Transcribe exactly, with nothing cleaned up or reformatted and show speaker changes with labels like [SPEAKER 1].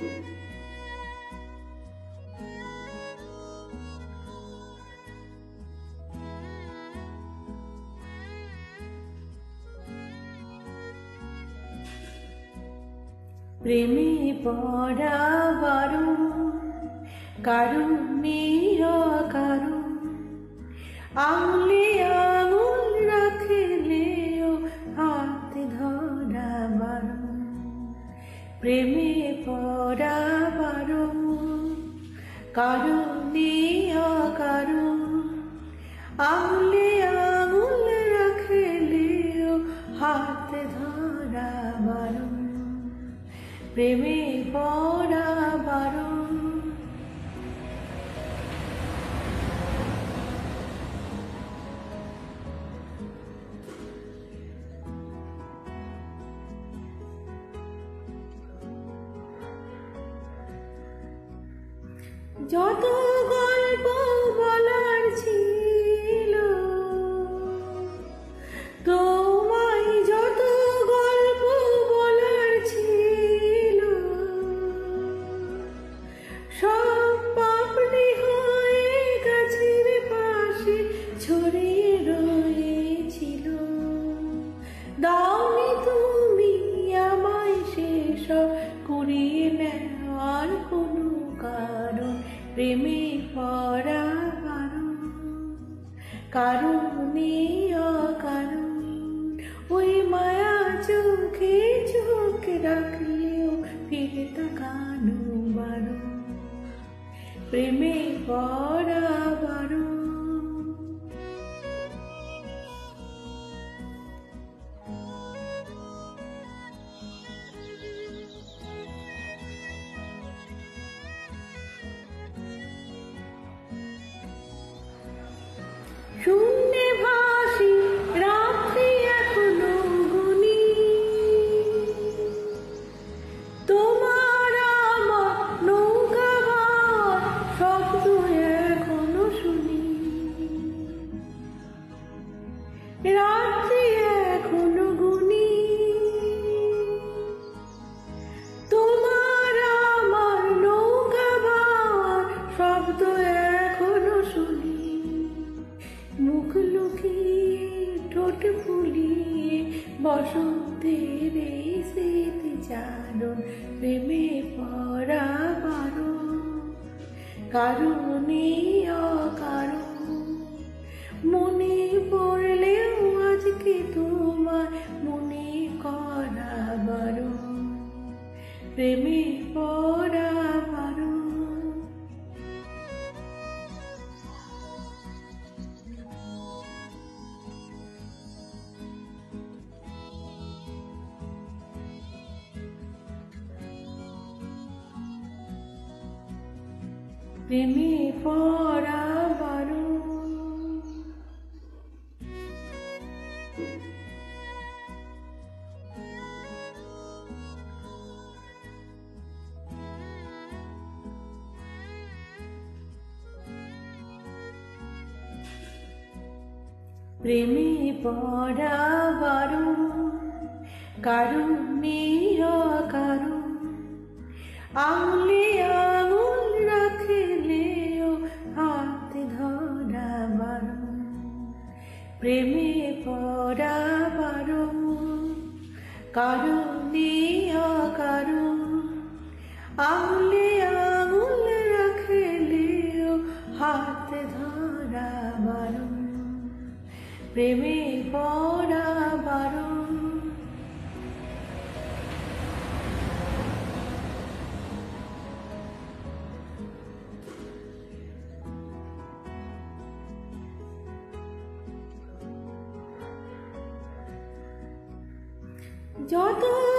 [SPEAKER 1] প্রেমে পড়া বারণ, কারণ নেই অকারণ, আঙুলে আঙুল রাখলেও হাত ধরা বারণ। প্রেমে পড়া বারণ, কারণ নেই অকারণ, আঙুলে আঙুল রাখলেও হাত ধরা বারণ। প্রেমে পড়া বারণ। যত গল্প বলার ছিল তোমায়, যত গল্প বলার ছিল সব পাপড়ি হয়ে গাছের পাশে ছড়িয়ে রয়েছিল। দাওনি তুমি আমায় সেসব কুড়িয়ে নেওয়ার কোনো কারণ। প্রেমে পড়া বারণ, কারণ নেই অকারণ, ওই মায়া চোখে চোখ রাখলেও ফিরে তাকানো বারণ। প্রেমে পড়া বারণ। শূন্যে ভাসি রাত্রি এখনো গুনি, তোমার আমার নৌকা ভার শব্দ এখনো শুনি। রাত্রি এখনো গুনি, তোমার আমার নৌকা ভার শব্দ এখনো শুনি। মুখ লুকিয়ে ঠোঁট ফুলিয়ে বসন্তের এই স্মৃতিচারণ। প্রেমে পড়া বারণ, কারণে অকারণ, মনে পড়লেও আজকে তোমার মনে করা বারণ। প্রেমে পড়া বারণ। প্রেমে পড়া বারণ। প্রেমে পড়া বারণ, কারণ নেই অকারণ, আঙুলে আঙুল রাখলেও হাত ধরা বারণ। প্রেমে পড়া বারণ, কারণ নেই অকারণ, আঙুলে আঙুল রাখলেও হাত ধরা বারণ। প্রেমে পড়া বারণ। যত